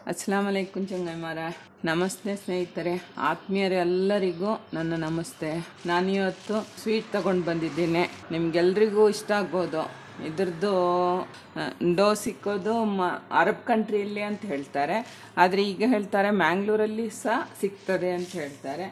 ಅಸ್ಸಲಾಮ್ ಅಲೈಕುಂ ಚಂಗೈಮಾರ. ನಮಸ್ತೆ ಸ್ನೇಹಿತರೆ, ಆತ್ಮೀಯರೇ ಎಲ್ಲರಿಗೂ ನನ್ನ ನಮಸ್ತೆ. ನಾನಿವತ್ತು ಸ್ವೀಟ್ ತಗೊಂಡು ಬಂದಿದ್ದೀನಿ. ನಿಮ್ಗೆಲ್ರಿಗೂ ಇಷ್ಟ ಆಗ್ಬೋದು. ಇದ್ರದ್ದು ಡೋ ಸಿಕ್ಕೋದು ಅರಬ್ ಕಂಟ್ರಿಯಲ್ಲಿ ಅಂತ ಹೇಳ್ತಾರೆ, ಆದರೆ ಈಗ ಹೇಳ್ತಾರೆ ಮ್ಯಾಂಗ್ಳೂರಲ್ಲಿ ಸಹ ಸಿಗ್ತದೆ ಅಂತ ಹೇಳ್ತಾರೆ.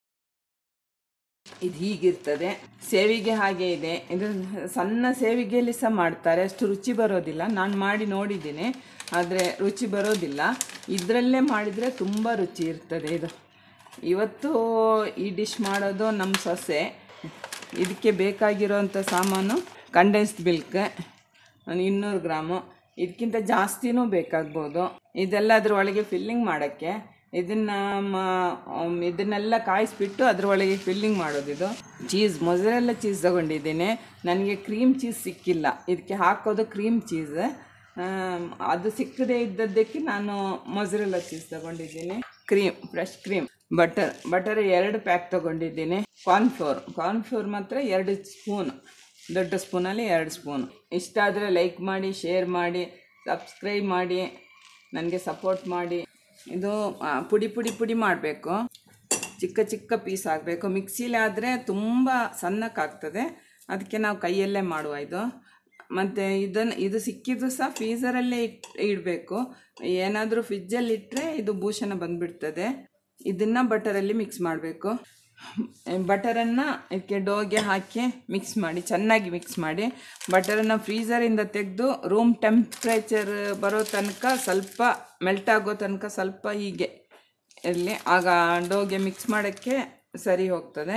ಇದು ಹೀಗಿರ್ತದೆ. ಸೇವಿಗೆ ಹಾಗೆ ಇದೆ. ಇದು ಸಣ್ಣ ಸೇವಿಗೆಯಲ್ಲಿ ಸಹ ಮಾಡ್ತಾರೆ, ಅಷ್ಟು ರುಚಿ ಬರೋದಿಲ್ಲ. ನಾನು ಮಾಡಿ ನೋಡಿದ್ದೀನಿ, ಆದರೆ ರುಚಿ ಬರೋದಿಲ್ಲ. ಇದರಲ್ಲೇ ಮಾಡಿದರೆ ತುಂಬ ರುಚಿ ಇರ್ತದೆ. ಇದು ಇವತ್ತು ಈ ಡಿಶ್ ಮಾಡೋದು ನಮ್ಮ ಸೊಸೆ. ಇದಕ್ಕೆ ಬೇಕಾಗಿರೋವಂಥ ಸಾಮಾನು ಕಂಡೆನ್ಸ್ಡ್ ಮಿಲ್ಕ್ 200 ಗ್ರಾಮು, ಇದಕ್ಕಿಂತ ಜಾಸ್ತಿನೂ ಬೇಕಾಗ್ಬೋದು. ಇದೆಲ್ಲ ಅದ್ರ ಒಳಗೆ ಫಿಲ್ಲಿಂಗ್ ಮಾಡೋಕ್ಕೆ. ಇದನ್ನೆಲ್ಲ ಕಾಯಿಸ್ಬಿಟ್ಟು ಅದರೊಳಗೆ ಫಿಲ್ಲಿಂಗ್ ಮಾಡೋದಿದು. ಚೀಸ್, ಮೊಸರೆಲ್ಲ ಚೀಸ್ ತಗೊಂಡಿದ್ದೀನಿ. ನನಗೆ ಕ್ರೀಮ್ ಚೀಸ್ ಸಿಕ್ಕಿಲ್ಲ, ಇದಕ್ಕೆ ಹಾಕೋದು ಕ್ರೀಮ್ ಚೀಸ್. ಅದು ಸಿಕ್ಕದೇ ಇದ್ದದ್ದಕ್ಕೆ ನಾನು ಮೊಸರೆಲ್ಲ ಚೀಸ್ ತಗೊಂಡಿದ್ದೀನಿ. Cream, fresh cream, butter 2 pack ತಗೊಂಡಿದ್ದೀನಿ. ಕಾರ್ನ್ಫ್ಲೋರ್ ಮಾತ್ರ 2 ಸ್ಪೂನ್, ದೊಡ್ಡ ಸ್ಪೂನಲ್ಲಿ 2 ಸ್ಪೂನ್. ಇಷ್ಟ ಆದರೆ ಲೈಕ್ ಮಾಡಿ, ಶೇರ್ ಮಾಡಿ, ಸಬ್ಸ್ಕ್ರೈಬ್ ಮಾಡಿ, ನನಗೆ ಸಪೋರ್ಟ್ ಮಾಡಿ. ಇದು ಪುಡಿ ಮಾಡಬೇಕು, ಚಿಕ್ಕ ಚಿಕ್ಕ ಪೀಸ್ ಆಗಬೇಕು. ಮಿಕ್ಸಿಲಿ ಆದರೆ ತುಂಬ ಸಣ್ಣಕ್ಕಾಗ್ತದೆ, ಅದಕ್ಕೆ ನಾವು ಕೈಯಲ್ಲೇ ಮಾಡುವ ಇದು. ಮತ್ತು ಇದು ಸಿಕ್ಕಿದ್ದು ಸಹ ಫ್ರೀಝರಲ್ಲೇ ಇಡಬೇಕು. ಏನಾದರೂ ಫ್ರಿಜ್ಜಲ್ಲಿ ಇಟ್ಟರೆ ಇದು ಭೂಷಣ ಬಂದುಬಿಡ್ತದೆ. ಇದನ್ನು ಬಟರಲ್ಲಿ ಮಿಕ್ಸ್ ಮಾಡಬೇಕು. ಬಟರನ್ನು ಇದಕ್ಕೆ ಡೋಗೆ ಹಾಕಿ ಚೆನ್ನಾಗಿ ಮಿಕ್ಸ್ ಮಾಡಿ, ಬಟರನ್ನು ಫ್ರೀಝರಿಂದ ತೆಗೆದು ರೂಮ್ ಟೆಂಪ್ರೇಚರ್ ಬರೋ ತನಕ, ಸ್ವಲ್ಪ ಮೆಲ್ಟ್ ಆಗೋ ತನಕ ಸ್ವಲ್ಪ ಹೀಗೆ ಇರಲಿ. ಆಗ ಡೋಗೆ ಮಿಕ್ಸ್ ಮಾಡೋಕ್ಕೆ ಸರಿ ಹೋಗ್ತದೆ.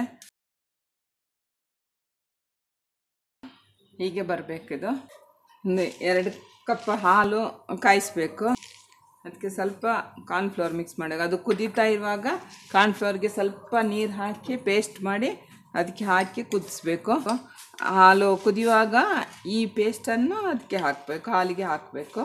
ಹೀಗೆ ಬರಬೇಕಿದು. 2 ಕಪ್ ಹಾಲು ಕಾಯಿಸ್ಬೇಕು. ಅದಕ್ಕೆ ಸ್ವಲ್ಪ ಕಾರ್ನ್ಫ್ಲೋರ್ ಮಿಕ್ಸ್ ಮಾಡಿ, ಅದು ಕುದೀತಾ ಇರುವಾಗ ಕಾರ್ನ್ಫ್ಲೋರ್ಗೆ ಸ್ವಲ್ಪ ನೀರು ಹಾಕಿ ಪೇಸ್ಟ್ ಮಾಡಿ ಅದಕ್ಕೆ ಹಾಕಿ ಕುದಿಸ್ಬೇಕು. ಹಾಲು ಕುದಿಯುವಾಗ ಈ ಪೇಸ್ಟನ್ನು ಅದಕ್ಕೆ ಹಾಕಬೇಕು, ಹಾಲಿಗೆ ಹಾಕಬೇಕು.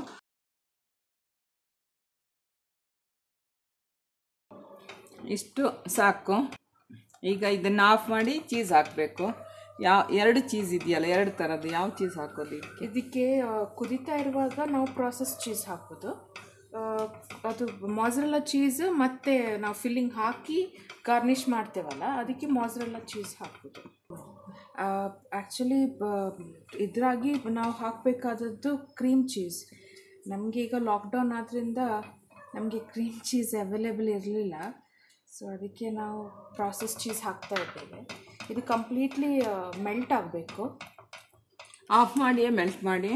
ಇಷ್ಟು ಸಾಕು. ಈಗ ಇದನ್ನು ಆಫ್ ಮಾಡಿ ಚೀಸ್ ಹಾಕಬೇಕು. 2 ಚೀಸ್ ಇದೆಯಲ್ಲ, 2 ಥರದ್ದು, ಯಾವ ಚೀಸ್ ಹಾಕೋದು ಇದಕ್ಕೆ? ಕುದೀತಾ ಇರುವಾಗ ನಾವು ಪ್ರಾಸೆಸ್ ಚೀಸ್ ಹಾಕೋದು. ಅದು ಮೊಸರೆಲ್ಲ ಚೀಸ್, ಮತ್ತು ನಾವು ಫಿಲ್ಲಿಂಗ್ ಹಾಕಿ ಗಾರ್ನಿಷ್ ಮಾಡ್ತೇವಲ್ಲ, ಅದಕ್ಕೆ ಮೊಸರೆಲ್ಲ ಚೀಸ್ ಹಾಕೋದು. ಆ್ಯಕ್ಚುಲಿ ಇದರಾಗಿ ನಾವು ಹಾಕಬೇಕಾದದ್ದು ಕ್ರೀಮ್ ಚೀಸ್. ನಮಗೆ ಈಗ ಲಾಕ್ಡೌನ್ ಆದ್ದರಿಂದ ನಮಗೆ ಕ್ರೀಮ್ ಚೀಸ್ ಅವೈಲೇಬಲ್ ಇರಲಿಲ್ಲ, ಸೊ ಅದಕ್ಕೆ ನಾವು ಪ್ರಾಸೆಸ್ ಚೀಸ್ ಹಾಕ್ತಾ ಇದ್ದೇವೆ. ಇದು ಕಂಪ್ಲೀಟ್ಲಿ ಮೆಲ್ಟ್ ಆಗಬೇಕು. ಆಫ್ ಮಾಡಿ ಮೆಲ್ಟ್ ಮಾಡಿ.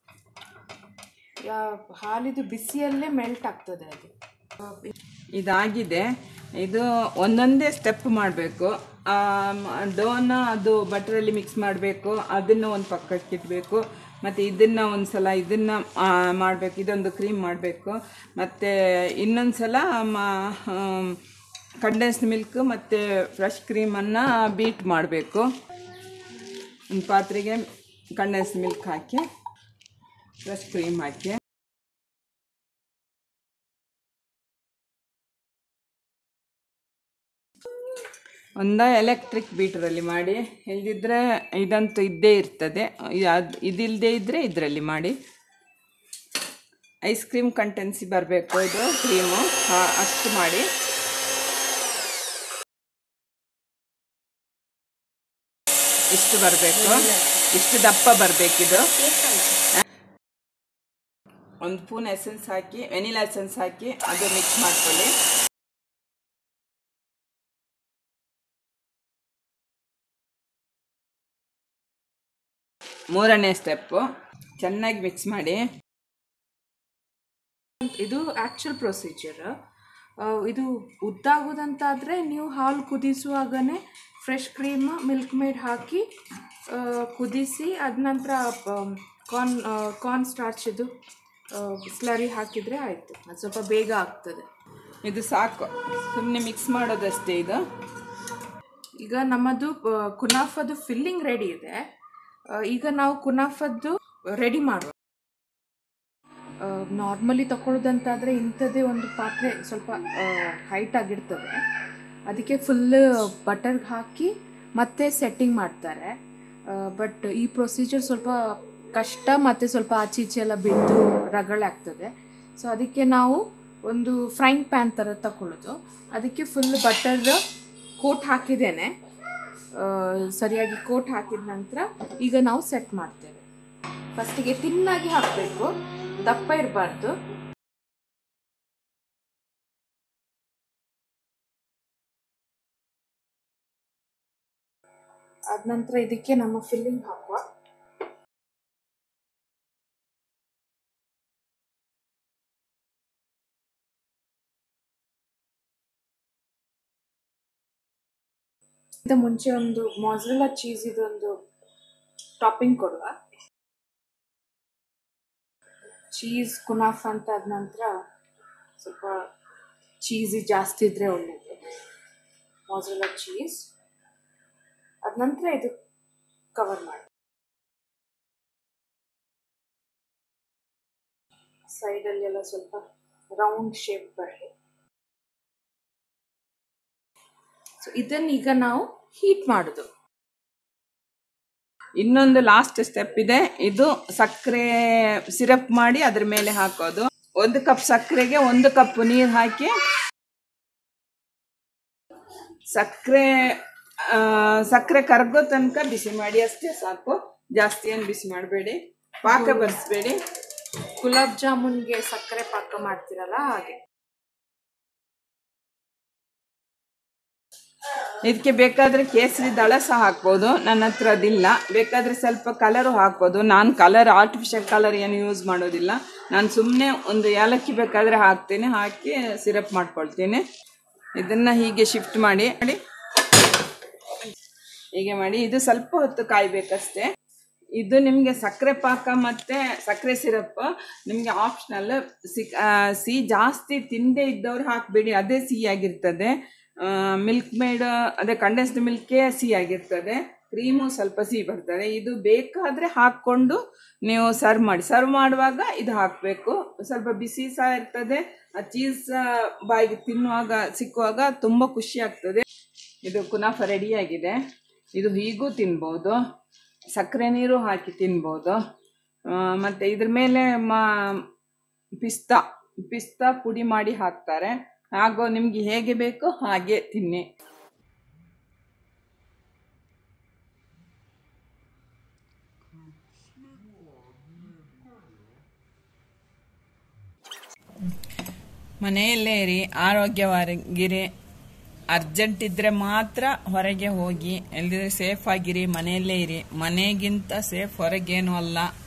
ಹಾಲಿದು ಬಿಸಿಯಲ್ಲೇ ಮೆಲ್ಟ್ ಆಗ್ತದೆ ಅದು. ಇದಾಗಿದೆ. ಇದು ಒಂದೊಂದೇ ಸ್ಟೆಪ್ ಮಾಡಬೇಕು. ಡೋನ ಅದು ಬಟರಲ್ಲಿ ಮಿಕ್ಸ್ ಮಾಡಬೇಕು, ಅದನ್ನು ಒಂದು ಪಕ್ಕಕ್ಕೆ ಇಡಬೇಕು. ಮತ್ತು ಇದನ್ನು ಒಂದು ಸಲ ಇದನ್ನು ಮಾಡಬೇಕು, ಇದೊಂದು ಕ್ರೀಮ್ ಮಾಡಬೇಕು. ಮತ್ತು ಇನ್ನೊಂದು ಸಲ ಕಂಡೆನ್ಸ್ಡ್ ಮಿಲ್ಕ್ ಮತ್ತು ಫ್ರೆಶ್ ಕ್ರೀಮನ್ನು ಬೀಟ್ ಮಾಡಬೇಕು. ಒಂದು ಪಾತ್ರೆಗೆ ಕಂಡೆನ್ಸ್ಡ್ ಮಿಲ್ಕ್ ಹಾಕಿ, ಫ್ರೆಶ್ ಕ್ರೀಮ್ ಹಾಕಿ, ಒಂದು ಎಲೆಕ್ಟ್ರಿಕ್ ಬೀಟರಲ್ಲಿ ಮಾಡಿ. ಇಲ್ಲದಿದ್ದರೆ ಇದಂತೂ ಇದ್ದೇ ಇರ್ತದೆ, ಇದಿಲ್ಲದೆ ಇದ್ದರೆ ಇದರಲ್ಲಿ ಮಾಡಿ. ಐಸ್ ಕ್ರೀಮ್ ಕಂಟೆನ್ಸಿ ಬರಬೇಕು ಇದು ಕ್ರೀಮು, ಅಷ್ಟು ಮಾಡಿ. ಇಷ್ಟು ಬರಬೇಕು, ಇಷ್ಟು ದಪ್ಪ ಬರಬೇಕಿದು. 1 ಸ್ಪೂನ್ ಎಸೆನ್ಸ್ ಹಾಕಿ, ವೆನಿಲಾ ಎಸೆನ್ಸ್ ಹಾಕಿ ಅದು ಮಿಕ್ಸ್ ಮಾಡ್ಕೊಳ್ಳಿ. ಮೂರನೇ ಸ್ಟೆಪ್ಪು, ಚೆನ್ನಾಗಿ ಮಿಕ್ಸ್ ಮಾಡಿ. ಇದು ಆ್ಯಕ್ಚುಲ್ ಪ್ರೊಸೀಜರ್. ಇದು ಉದ್ದಾಗೋದಂತಾದರೆ ನೀವು ಹಾಲು ಕುದಿಸುವಾಗನೇ ಫ್ರೆಶ್ ಕ್ರೀಮ್, ಮಿಲ್ಕ್ ಮೇಡ್ ಹಾಕಿ ಕುದಿಸಿ, ಅದ ನಂತರ ಕಾರ್ನ್ ಸ್ಟಾರ್ಚಿದು ಸ್ಲರಿ ಹಾಕಿದರೆ ಆಯಿತು. ಅದು ಸ್ವಲ್ಪ ಬೇಗ ಆಗ್ತದೆ. ಇದು ಸಾಕು, ಸುಮ್ಮನೆ ಮಿಕ್ಸ್ ಮಾಡೋದಷ್ಟೇ ಇದು. ಈಗ ನಮ್ಮದು ಕುನಾಫದ್ದು ಫಿಲ್ಲಿಂಗ್ ರೆಡಿ ಇದೆ. ಈಗ ನಾವು ಕುನಾಫದ್ದು ರೆಡಿ ಮಾಡುವ. ನಾರ್ಮಲಿ ತಗೊಳ್ಳೋದಂತಾದರೆ ಇಂಥದ್ದೇ ಒಂದು ಪಾತ್ರೆ ಸ್ವಲ್ಪ ಹೈಟ್ ಆಗಿರ್ತದೆ, ಅದಕ್ಕೆ ಫುಲ್ ಬಟರ್ ಹಾಕಿ ಮತ್ತೆ ಸೆಟ್ಟಿಂಗ್ ಮಾಡ್ತಾರೆ. ಬಟ್ ಈ ಪ್ರೊಸೀಜರ್ ಸ್ವಲ್ಪ ಕಷ್ಟ ಮತ್ತು ಸ್ವಲ್ಪ ಆಚೀಚೆ ಎಲ್ಲ ಬಿದ್ದು ರಗಳೆ ಆಗ್ತದೆ. ಸೊ ಅದಕ್ಕೆ ನಾವು ಒಂದು ಫ್ರೈಂಗ್ ಪ್ಯಾನ್ ಥರ ತಗೊಳ್ಳೋದು. ಅದಕ್ಕೆ ಫುಲ್ ಬಟರ್ ಕೋಟ್ ಹಾಕಿದ್ದೇನೆ. ಸರಿಯಾಗಿ ಕೋಟ್ ಹಾಕಿದ ನಂತರ ಈಗ ನಾವು ಸೆಟ್ ಮಾಡ್ತೇವೆ. ಫಸ್ಟಿಗೆ ತಿನ್ನಾಗಿ ಹಾಕಬೇಕು, ದಪ್ಪ ಇರಬಾರ್ದು. ಅದ ನಂತರ ಇದಕ್ಕೆ ನಮ್ಮ ಫಿಲ್ಲಿಂಗ್ ಹಾಕುವ. ಮುಂಚೆ ಒಂದು ಮೊಜರೆಲ್ಲಾ ಚೀಸ್ ಇದೊಂದು ಟಾಪಿಂಗ್ ಕೊಡುವ. ಚೀಸ್ ಕುನಾಫ್ ಅಂತ ಆದ ನಂತರ ಸ್ವಲ್ಪ ಚೀಸಿ ಜಾಸ್ತಿ ಇದ್ರೆ ಒಳ್ಳೆಯದು. ಮೊಜರೆಲ್ಲಾ ಚೀಸ್ ಅದ ನಂತರ ಇದು ಕವರ್ ಮಾಡಿ. ಸೈಡಲ್ಲೆಲ್ಲ ಸ್ವಲ್ಪ ರೌಂಡ್ ಶೇಪ್ ಬರಲಿ. ಸೊ ಇದನ್ನೀಗ ನಾವು ಹೀಟ್ ಮಾಡೋದು. ಇನ್ನೊಂದು ಲಾಸ್ಟ್ ಸ್ಟೆಪ್ ಇದೆ. ಇದು ಸಕ್ಕರೆ ಸಿರಪ್ ಮಾಡಿ ಅದ್ರ ಮೇಲೆ ಹಾಕೋದು. 1 ಕಪ್ ಸಕ್ಕರೆಗೆ 1 ಕಪ್ ನೀರು ಹಾಕಿ ಸಕ್ಕರೆ ಕರಗೋ ತನಕ ಬಿಸಿ ಮಾಡಿ, ಅಷ್ಟೇ ಸಾಕು. ಜಾಸ್ತಿ ಏನು ಬಿಸಿ ಮಾಡಬೇಡಿ, ಪಾಕ ಬರ್ಸ್ಬೇಡಿ. ಗುಲಾಬ್ ಜಾಮೂನ್ಗೆ ಸಕ್ಕರೆ ಪಾಕ ಮಾಡ್ತಿರಲ್ಲ ಹಾಗೆ. ಇದಕ್ಕೆ ಬೇಕಾದರೆ ಕೇಸರಿ ದಳ ಸಹ ಹಾಕ್ಬೋದು, ನನ್ನ ಹತ್ರ ಅದಿಲ್ಲ. ಬೇಕಾದರೆ ಸ್ವಲ್ಪ ಕಲರು ಹಾಕ್ಬೋದು. ನಾನು ಆರ್ಟಿಫಿಷಿಯಲ್ ಕಲರ್ ಏನು ಯೂಸ್ ಮಾಡೋದಿಲ್ಲ. ನಾನು ಸುಮ್ಮನೆ ಒಂದು ಏಲಕ್ಕಿ ಬೇಕಾದರೆ ಹಾಕ್ತೀನಿ, ಹಾಕಿ ಸಿರಪ್ ಮಾಡ್ಕೊಳ್ತೀನಿ. ಇದನ್ನು ಹೀಗೆ ಶಿಫ್ಟ್ ಮಾಡಿ ಹೀಗೆ ಮಾಡಿ. ಇದು ಸ್ವಲ್ಪ ಹೊತ್ತು ಕಾಯಬೇಕಷ್ಟೇ. ಇದು ನಿಮಗೆ ಸಕ್ಕರೆ ಪಾಕ ಮತ್ತು ಸಕ್ಕರೆ ಸಿರಪ್ ನಿಮಗೆ ಆಪ್ಷನಲ್. ಸಿಹಿ ಜಾಸ್ತಿ ತಿಂದೇ ಇದ್ದವ್ರು ಹಾಕಬೇಡಿ, ಅದೇ ಸಿಹಿಯಾಗಿರ್ತದೆ. ಮಿಲ್ಕ್ ಮೇಡ್ ಅದೇ ಕಂಡೆನ್ಸ್ಡ್ ಮಿಲ್ಕೇ ಸಿಹಿಯಾಗಿರ್ತದೆ, ಕ್ರೀಮು ಸ್ವಲ್ಪ ಸಿಹಿ ಬರ್ತದೆ. ಇದು ಬೇಕಾದರೆ ಹಾಕ್ಕೊಂಡು ನೀವು ಸರ್ವ್ ಮಾಡುವಾಗ ಇದು ಹಾಕಬೇಕು. ಸ್ವಲ್ಪ ಬಿಸಿ ಸಹ ಇರ್ತದೆ. ಆ ಚೀಸ್ ಬಾಯಿಗೆ ತಿನ್ನುವಾಗ ಸಿಕ್ಕುವಾಗ ತುಂಬ ಖುಷಿ ಆಗ್ತದೆ. ಇದು ಕುನಾಫ ರೆಡಿಯಾಗಿದೆ. ಇದು ಹೀಗೂ ತಿನ್ಬೋದು, ಸಕ್ಕರೆ ನೀರು ಹಾಕಿ ತಿನ್ಬೋದು. ಮತ್ತು ಇದ್ರ ಮೇಲೆ ಪಿಸ್ತಾ ಪುಡಿ ಮಾಡಿ ಹಾಕ್ತಾರೆ. ಹಾಗೂ ನಿಮಗೆ ಹೇಗೆ ಬೇಕೋ ಹಾಗೆ ತಿನ್ನಿ. ಮನೆಯಲ್ಲೇ ಇರಿ, ಆರೋಗ್ಯವಾಗಿರಿ. ಅರ್ಜೆಂಟ್ ಇದ್ದರೆ ಮಾತ್ರ ಹೊರಗೆ ಹೋಗಿ, ಎಲ್ಲಿದ್ರೆ ಸೇಫ್ ಆಗಿರಿ. ಮನೆಯಲ್ಲೇ ಇರಿ. ಮನೆಗಿಂತ ಸೇಫ್ ಹೊರಗೇನೂ ಅಲ್ಲ.